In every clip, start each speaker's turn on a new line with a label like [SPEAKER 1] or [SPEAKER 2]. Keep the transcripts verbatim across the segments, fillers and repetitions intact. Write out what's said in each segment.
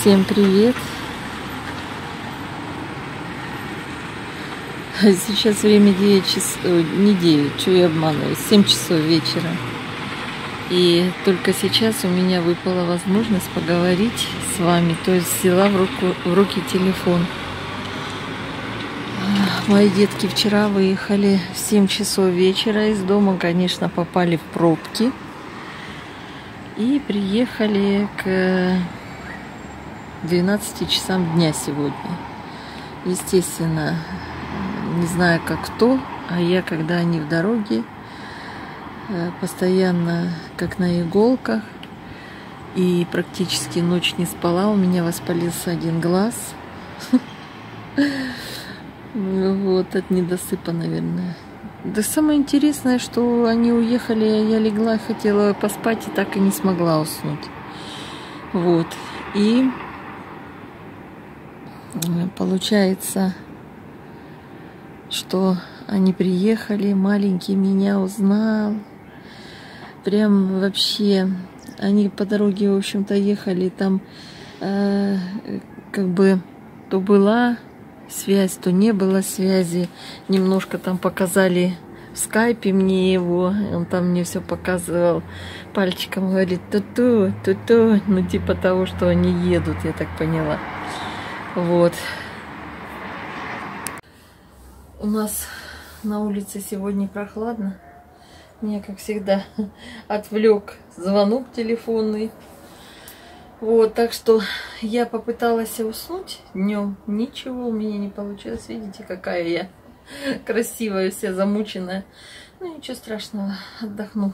[SPEAKER 1] Всем привет! Сейчас время девять часов, не девять, что я обманываю, семь часов вечера. И только сейчас у меня выпала возможность поговорить с вами, то есть взяла в, руку, в руки телефон. Мои детки вчера выехали в семь часов вечера из дома, конечно, попали в пробки. И приехали к двенадцати часам дня сегодня. Естественно, не знаю как кто, а я, когда они в дороге, постоянно как на иголках. И практически ночь не спала, у меня воспалился один глаз. Вот, от недосыпа, наверное. Да самое интересное, что они уехали, а я легла, хотела поспать и так и не смогла уснуть. Вот. И получается, что они приехали, маленький меня узнал. Прям вообще, они по дороге, в общем-то, ехали, там э, как бы то была связь, то не было связи. Немножко там показали в скайпе мне его, он там мне все показывал, пальчиком говорит ту-ту, ту-ту, ну типа того, что они едут, я так поняла. Вот. У нас на улице сегодня прохладно. Меня, как всегда, отвлек звонок телефонный. Вот, так что я попыталась уснуть днем. Ничего у меня не получилось. Видите, какая я красивая, вся замученная. Ну, ничего страшного, отдохну.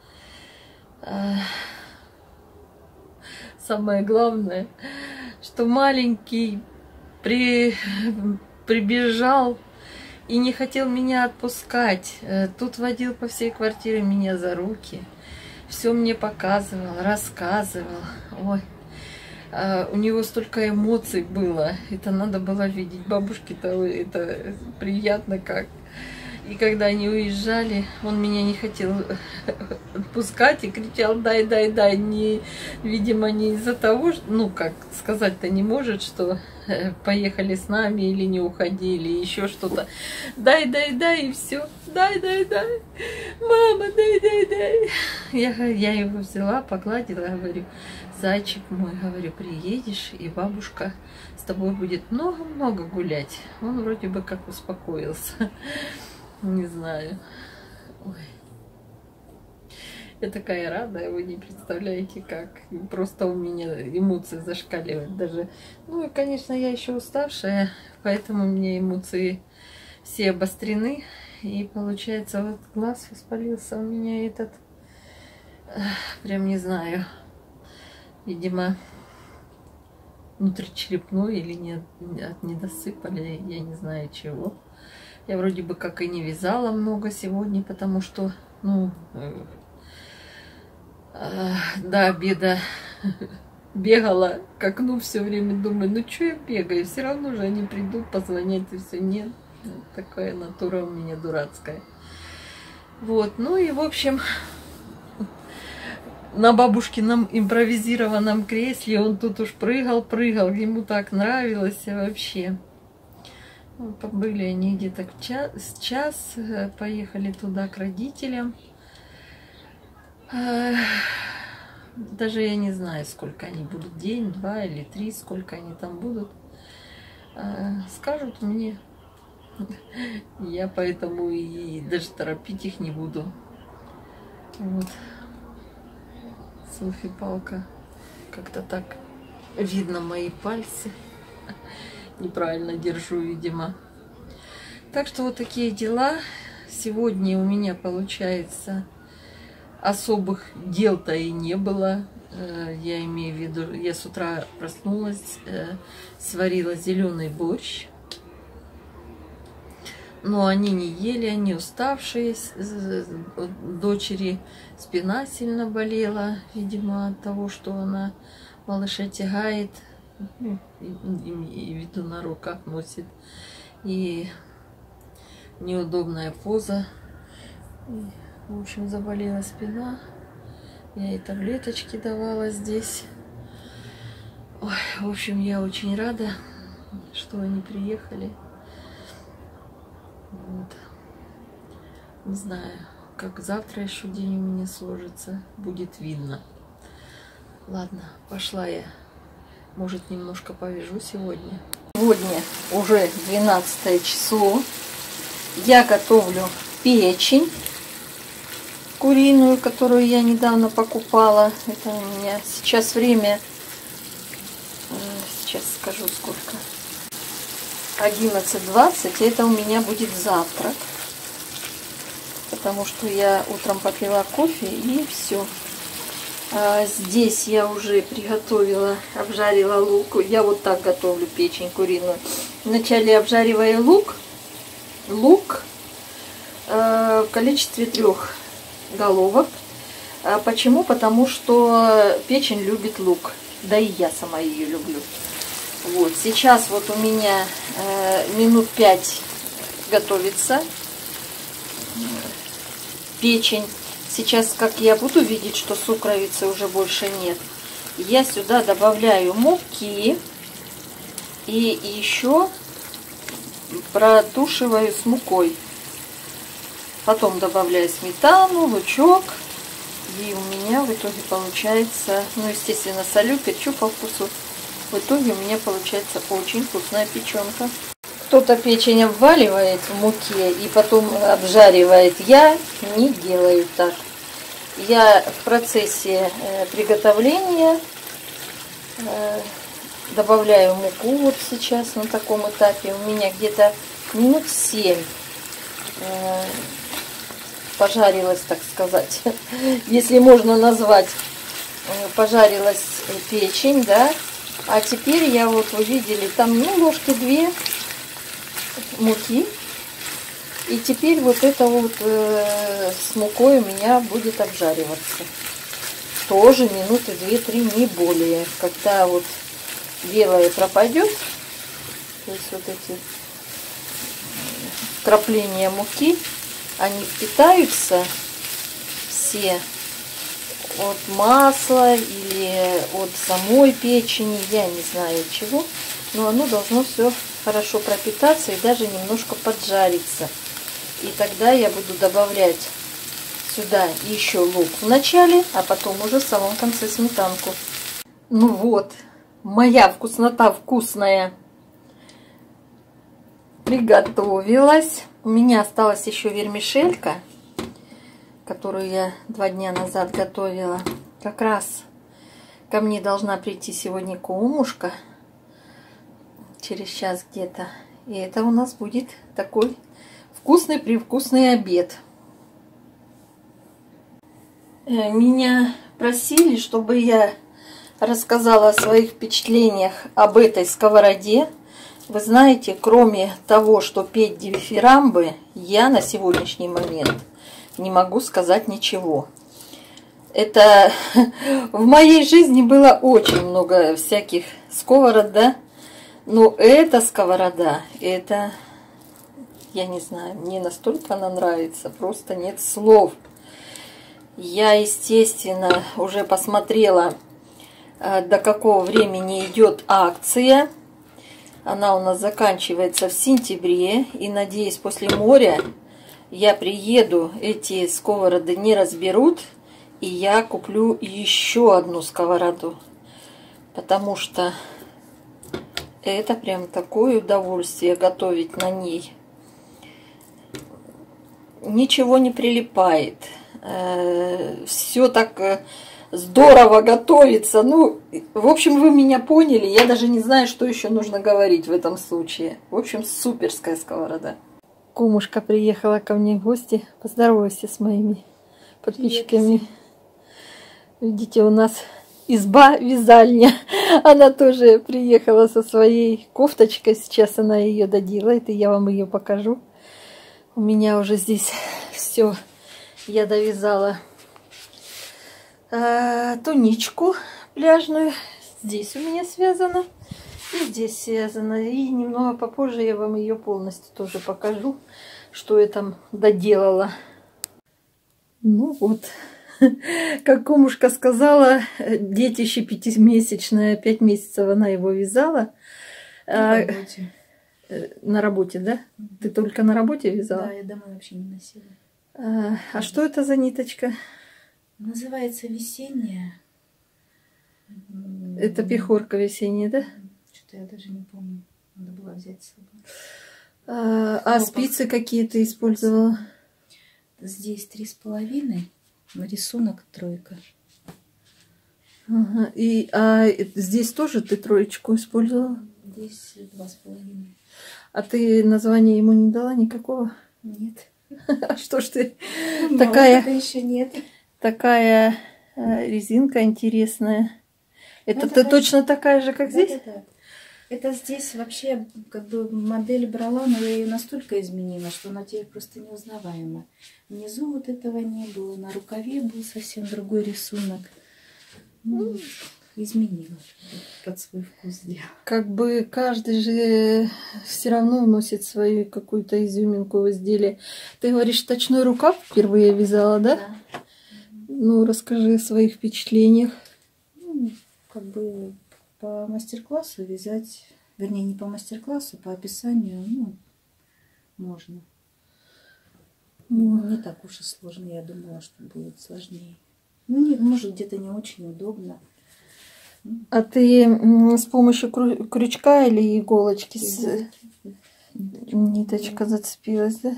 [SPEAKER 1] Самое главное, что маленький при... прибежал и не хотел меня отпускать. Тут водил по всей квартире меня за руки. Все мне показывал, рассказывал. Ой. Uh, у него столько эмоций было, это надо было видеть. Бабушке-то это приятно как. И когда они уезжали, он меня не хотел отпускать и кричал: дай, дай, дай. Не, видимо, не из-за того, что, ну как сказать-то не может, что поехали с нами или не уходили, еще что-то. Дай, дай, дай, и все. Дай, дай, дай. Мама, дай, дай, дай. Я, я его взяла, погладила, говорю: зайчик мой, говорю, приедешь, и бабушка с тобой будет много-много гулять. Он вроде бы как успокоился. Не знаю. Ой. Я такая рада, вы не представляете как. Просто у меня эмоции зашкаливают даже. Ну и, конечно, я еще уставшая, поэтому у меня эмоции все обострены. И получается, вот глаз воспалился у меня этот. Прям не знаю. Видимо, внутричерепной или нет, от недосыпа, или я не знаю чего. Я вроде бы как и не вязала много сегодня, потому что, ну, э, э, до обеда бегала к окну все время, думаю, ну что я бегаю, все равно же они придут, позвонят и все. Нет, такая натура у меня дурацкая. Вот, ну и в общем, на бабушкином импровизированном кресле он тут уж прыгал, прыгал, ему так нравилось вообще. Ну, побыли они где-то в час, час, поехали туда к родителям. Даже я не знаю, сколько они будут, день, два или три, сколько они там будут. Скажут мне. Я поэтому и даже торопить их не буду. Вот. Селфи-палка. Как-то так видно мои пальцы. Неправильно держу, видимо. Так что вот такие дела. Сегодня у меня, получается, особых дел-то и не было. Я имею в виду, я с утра проснулась, сварила зеленый борщ. Но они не ели, они уставшие. Дочери спина сильно болела, видимо, от того, что она малыша тягает. Ну, и, и, и виду на руках носит. И неудобная поза. И, в общем, заболела спина. Я ей таблеточки давала здесь. Ой, в общем, я очень рада, что они приехали. Вот. Не знаю, как завтра еще день у меня сложится, будет видно. Ладно, пошла я. Может, немножко повяжу сегодня. Сегодня уже двенадцатое число. Я готовлю печень куриную, которую я недавно покупала. Это у меня сейчас время, сейчас скажу сколько, одиннадцать двадцать. Это у меня будет завтрак, потому что я утром попила кофе и все. А здесь я уже приготовила, обжарила лук. Я вот так готовлю печень куриную. Вначале обжариваю лук, лук э, в количестве трех головок. А почему? Потому что печень любит лук. Да и я сама ее люблю. Вот сейчас вот у меня э, минут пять готовится печень. Сейчас, как я буду видеть, что сукровицы уже больше нет, я сюда добавляю муки и еще протушиваю с мукой. Потом добавляю сметану, лучок. И у меня в итоге получается, ну, естественно, солю, перчу по вкусу. В итоге у меня получается очень вкусная печенка. Кто-то печень обваливает в муке и потом обжаривает. Я не делаю так. Я в процессе э, приготовления э, добавляю муку. Вот сейчас на таком этапе у меня где-то минут семь э, пожарилась, так сказать, если можно назвать, э, пожарилась печень, да. А теперь я вот, вы видели, там, ну, ложки две муки. И теперь вот это вот э, с мукой у меня будет обжариваться. Тоже минуты две-три, не более. Когда вот белое пропадет, то есть вот эти вкрапления муки, они впитаются все от масла или от самой печени, я не знаю чего, но оно должно все хорошо пропитаться и даже немножко поджариться. И тогда я буду добавлять сюда еще лук в начале, а потом уже в самом конце сметанку. Ну вот, моя вкуснота вкусная приготовилась. У меня осталась еще вермишелька, которую я два дня назад готовила. Как раз ко мне должна прийти сегодня кумушка. Через час где-то. И это у нас будет такой вкусный-привкусный обед. Меня просили, чтобы я рассказала о своих впечатлениях об этой сковороде. Вы знаете, кроме того, что петь дифирамбы, я на сегодняшний момент не могу сказать ничего. Это в моей жизни было очень много всяких сковород, да? Но эта сковорода, это, я не знаю, мне настолько она нравится, просто нет слов. Я, естественно, уже посмотрела, до какого времени идет акция. Она у нас заканчивается в сентябре. И, надеюсь, после моря я приеду, эти сковороды не разберут. И я куплю еще одну сковороду. Потому что это прям такое удовольствие готовить на ней. Ничего не прилипает. Все так здорово готовится. Ну, в общем, вы меня поняли. Я даже не знаю, что еще нужно говорить в этом случае. В общем, суперская сковорода. Кумушка приехала ко мне в гости. Поздоровайся с моими подписчиками. Привет. Видите, у нас изба-вязальня. Она тоже приехала со своей кофточкой. Сейчас она ее доделает, и я вам ее покажу. У меня уже здесь все. Я довязала а, туничку пляжную. Здесь у меня связано. И здесь связано. И немного попозже я вам ее полностью тоже покажу, что я там доделала. Ну вот, Как кумушка сказала, детище пятимесячное, пять месяцев она его вязала.
[SPEAKER 2] На работе.
[SPEAKER 1] На работе, да? Ты только на работе вязала?
[SPEAKER 2] Да, я домой вообще не носила.
[SPEAKER 1] А, а что это за ниточка?
[SPEAKER 2] Называется весенняя.
[SPEAKER 1] Это пехорка весенняя, да?
[SPEAKER 2] Что-то я даже не помню. Надо было взять с собой.
[SPEAKER 1] А, а спицы какие ты использовала?
[SPEAKER 2] Здесь три с половиной, рисунок тройка.
[SPEAKER 1] Ага. И, а здесь тоже ты троечку использовала?
[SPEAKER 2] Здесь два с половиной.
[SPEAKER 1] А ты название ему не дала никакого?
[SPEAKER 2] Нет.
[SPEAKER 1] А что ж ты
[SPEAKER 2] Ну,
[SPEAKER 1] такая,
[SPEAKER 2] еще нет.
[SPEAKER 1] такая э, резинка интересная? Это
[SPEAKER 2] Это
[SPEAKER 1] ты
[SPEAKER 2] так-
[SPEAKER 1] точно такая же, как здесь?
[SPEAKER 2] Да-да-да. Это здесь вообще как бы модель брала, но я ее настолько изменила, что она теперь просто неузнаваема. Внизу вот этого не было, на рукаве был совсем другой рисунок. Ну, изменила, под свой вкус сделала.
[SPEAKER 1] Как бы каждый же все равно вносит свою какую-то изюминку в изделие. Ты говоришь, точной рукав впервые вязала, да?
[SPEAKER 2] Да.
[SPEAKER 1] Ну, расскажи о своих впечатлениях.
[SPEAKER 2] Ну, как бы по мастер-классу вязать, вернее, не по мастер-классу, по описанию, ну, можно. Ну, не так уж и сложно, я думала, что будет сложнее. Ну, не, может, где-то не очень удобно.
[SPEAKER 1] А ты м, с помощью крю- крючка или иголочки с... ниточка зацепилась, да?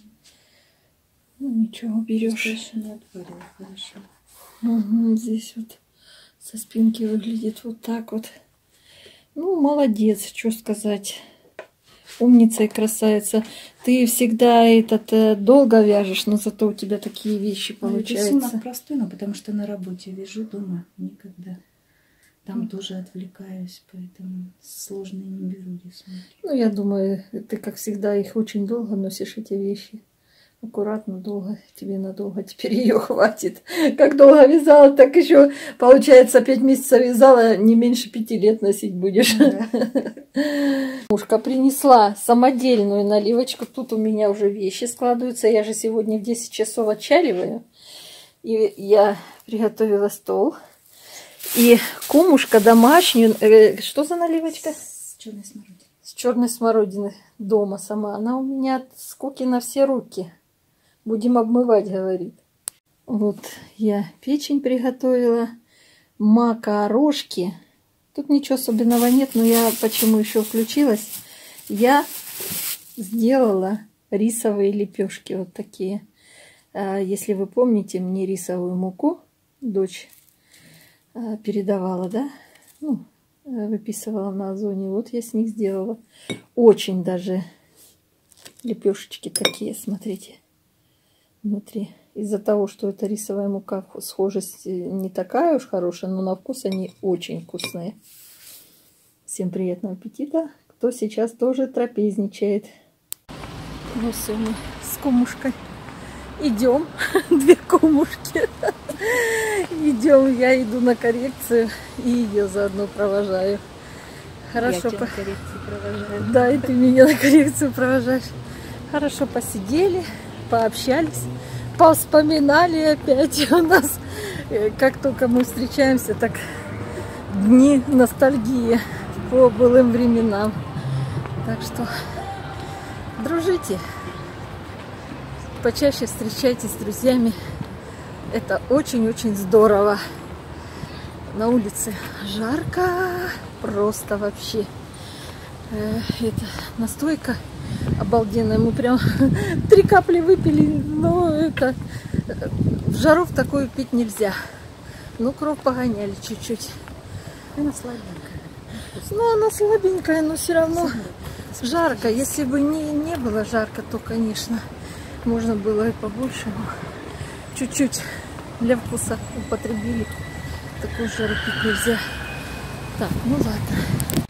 [SPEAKER 1] Ну, ничего, берешь.
[SPEAKER 2] Еще не отварила, хорошо.
[SPEAKER 1] Угу, здесь вот со спинки выглядит вот так вот. Ну, молодец, что сказать. Умница и красавица. Ты всегда этот э, долго вяжешь, но зато у тебя такие вещи
[SPEAKER 2] Ну,
[SPEAKER 1] получаются.
[SPEAKER 2] рисунок простой, но потому что на работе вяжу, дома никогда. Там тоже отвлекаюсь, поэтому сложные не беру рисунки.
[SPEAKER 1] Ну, я думаю, ты, как всегда, их очень долго носишь, эти вещи. Аккуратно, долго. Тебе надолго теперь ее хватит. Как долго вязала, так еще, получается, пять месяцев вязала, не меньше пяти лет носить будешь.
[SPEAKER 2] Да.
[SPEAKER 1] Мушка принесла самодельную наливочку. Тут у меня уже вещи складываются. Я же сегодня в десять часов отчаливаю. И я приготовила стол. И кумушка домашнюю... Э, что за наливочка?
[SPEAKER 2] С черной смородиной.
[SPEAKER 1] С черной смородины дома сама. Она у меня от скуки на все руки. Будем обмывать, говорит. Вот я печень приготовила. Макарошки. Тут ничего особенного нет, но я почему еще включилась? Я сделала рисовые лепешки вот такие. Если вы помните, мне рисовую муку дочь передавала, да? Ну, выписывала на Озоне. Вот я с них сделала. Очень даже лепешечки такие, смотрите, внутри. Из-за того, что это рисовая мука, схожесть не такая уж хорошая, но на вкус они очень вкусные. Всем приятного аппетита, кто сейчас тоже трапезничает. Ну все, мы с кумушкой идем. Две кумушки. Идем, я иду на коррекцию и ее заодно провожаю. Хорошо.
[SPEAKER 2] Я тебя на коррекцию провожаю.
[SPEAKER 1] Да, и ты меня на коррекцию провожаешь. Хорошо посидели, пообщались, повспоминали опять. У нас, как только мы встречаемся, так дни ностальгии по былым временам. Так что дружите, почаще встречайтесь с друзьями. Это очень-очень здорово. На улице жарко, просто вообще. Это настойка обалденная. Мы прям три капли выпили, но это в жару в такую пить нельзя. Ну, кровь погоняли чуть-чуть.
[SPEAKER 2] Она слабенькая.
[SPEAKER 1] Ну, она слабенькая, но все равно жарко. Если бы не, не было жарко, то, конечно, можно было и побольше. Но чуть-чуть для вкуса употребили. Такую жару пить нельзя. Так, ну ладно.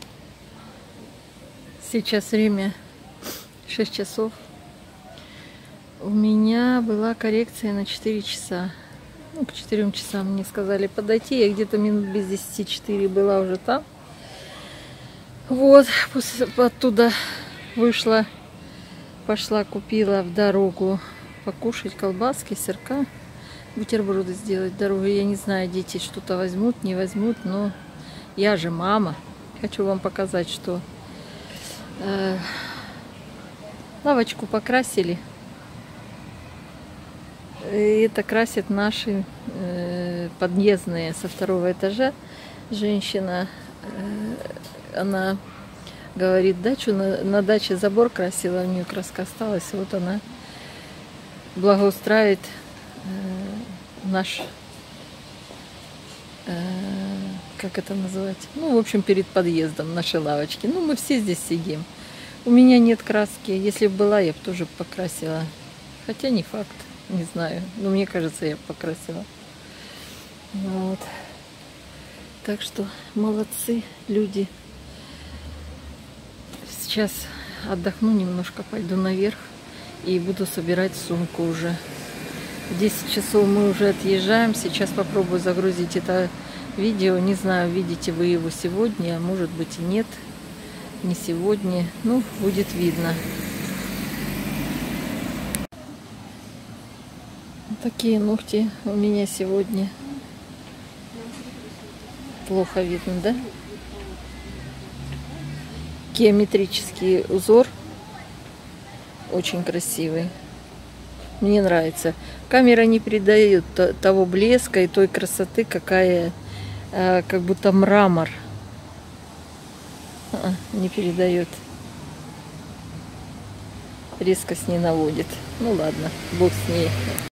[SPEAKER 1] Сейчас время шесть часов. У меня была коррекция на четыре часа. Ну, к четырем часам мне сказали подойти. Я где-то минут без десяти четыре была уже там. Вот, после, оттуда вышла, пошла, купила в дорогу покушать колбаски, сырка. бутерброды сделать дорогой. Я не знаю, дети что-то возьмут, не возьмут, но я же мама. Хочу вам показать, что э, лавочку покрасили. И это красят наши э, подъездные со второго этажа. Женщина, э, она говорит, дачу на, на даче забор красила, у нее краска осталась. Вот она благоустраивает э, наш, э, как это называть, ну, в общем, перед подъездом наши лавочки. Ну, мы все здесь сидим. У меня нет краски. Если бы была, я бы тоже покрасила. Хотя не факт, не знаю. Но мне кажется, я бы покрасила. Вот. Так что молодцы люди. Сейчас отдохну немножко, пойду наверх и буду собирать сумку уже. В десять часов мы уже отъезжаем. Сейчас попробую загрузить это видео. Не знаю, видите вы его сегодня, а может быть и нет. Не сегодня. Ну, будет видно. Такие ногти у меня сегодня. Плохо видно, да? Геометрический узор. Очень красивый. Мне нравится. Камера не передает того блеска и той красоты, какая, как будто мрамор. А, не передает. Резкость не наводит. Ну ладно, бог с ней.